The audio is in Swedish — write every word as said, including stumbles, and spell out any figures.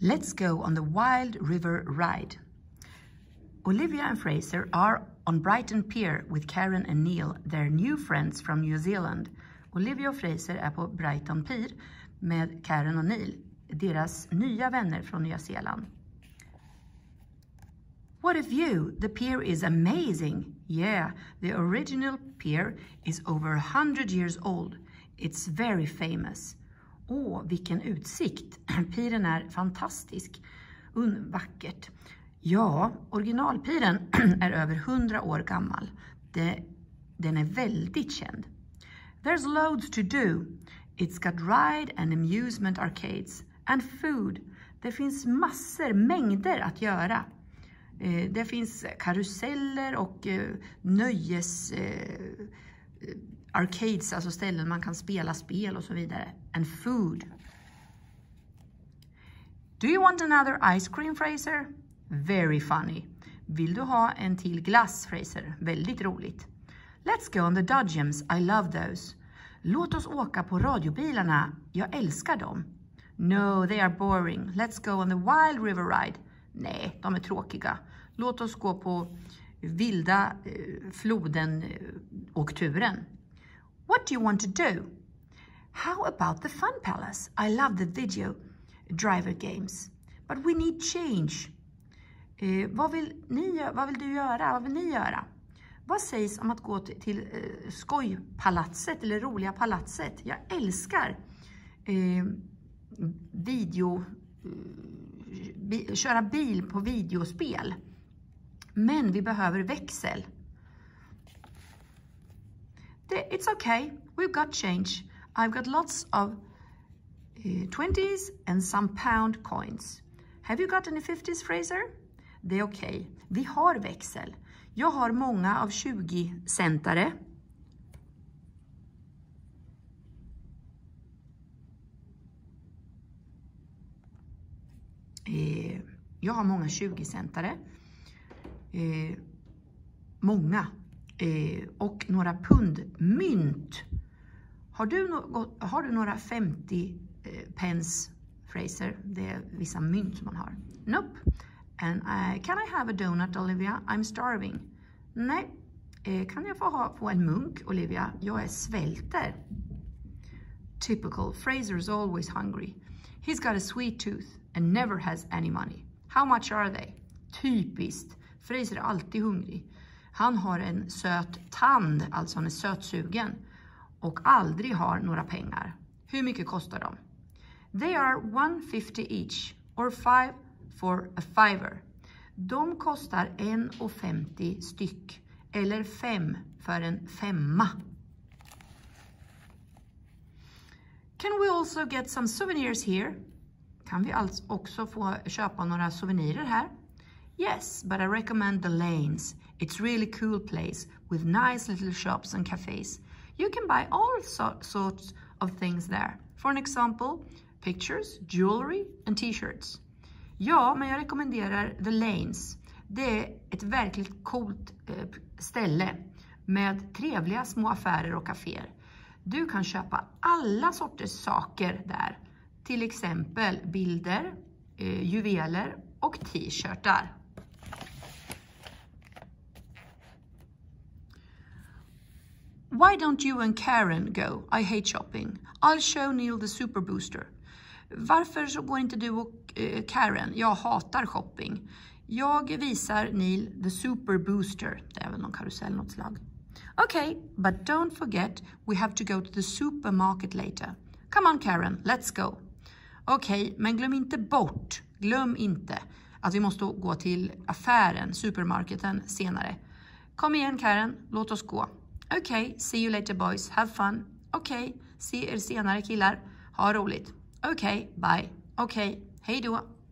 Let's go on the Wild River ride. Olivia and Fraser are on Brighton Pier with Karen and Neil, their new friends from New Zealand. Olivia och Fraser är på Brighton Pier med Karen och Neil, deras nya vänner från Nya Zeeland. What a view! The pier is amazing. Yeah, the original pier is over a hundred years old. It's very famous. Åh, vilken utsikt! Piren är fantastisk. Un- vackert. Ja, originalpiren är över hundra år gammal. Det, den är väldigt känd. There's loads to do. It's got ride and amusement arcades. And food. Det finns massor, mängder att göra. Eh, det finns karuseller och eh, nöjes... Eh, arcades, alltså ställen man kan spela spel och så vidare. And food. Do you want another ice cream, Fraser? Very funny. Vill du ha en till glass, Fraser? Väldigt roligt. Let's go on the Dodgems. I love those. Låt oss åka på radiobilarna. Jag älskar dem. No, they are boring. Let's go on the Wild River ride. Nej, de är tråkiga. Låt oss gå på vilda eh, floden eh, och turen. What do you want to do? How about the Fun Palace? I love the video driver games. But we need change. Eh, vad, vill ni, vad vill du göra? Vad vill ni göra? Vad sägs om att gå till, till eh, skojpalatset eller roliga palatset? Jag älskar eh, video, eh, bi, köra bil på videospel. Men vi behöver växel. It's okay. We've got change. I've got lots of uh, twenties and some pound coins. Have you got any fifties, Fraser? Det är okej. Okay. Vi har växel. Jag har många av tjugo-centare. Eh, jag har många tjugo-centare. Eh, många. Eh, och några pundmynt. Har du, no har du några femtio eh, pence, Fraser? Det är vissa mynt som man har. Nope. And I, can I have a donut, Olivia? I'm starving. Nej. Eh, kan jag få, ha, få en munk, Olivia? Jag är svälter. Typical. Fraser is always hungry. He's got a sweet tooth and never has any money. How much are they? Typiskt. Fraser är alltid hungrig. Han har en söt tand, alltså han är sötsugen. Och aldrig har några pengar. Hur mycket kostar de? They are one fifty each. Or five for a fiver. De kostar en femtio styck. Eller fem för en femma. Can we also get some souvenirs here? Kan vi alltså också få köpa några souvenirer här? Yes, but I recommend the Lanes. It's really cool place with nice little shops and cafes. You can buy all so sorts of things there. For an example, pictures, jewelry and t-shirts. Ja, men jag rekommenderar The Lanes. Det är ett verkligt coolt eh, ställe med trevliga små affärer och kaféer. Du kan köpa alla sorters saker där. Till exempel bilder, eh, juveler och t-shirtar. Why don't you and Karen go? I hate shopping. I'll show Neil the super booster. Varför så går inte du och eh, Karen? Jag hatar shopping. Jag visar Neil the super booster. Det är väl någon karusell, något slag. Okay, but don't forget we have to go to the supermarket later. Come on Karen, let's go. Okej, okay, men glöm inte bort. Glöm inte att vi måste gå till affären, supermarketen senare. Kom igen Karen, låt oss gå. Okej, okay, see you later boys. Have fun. Okej, okay, se er senare killar. Ha roligt. Okej, okay, bye. Okej, okay, hej då.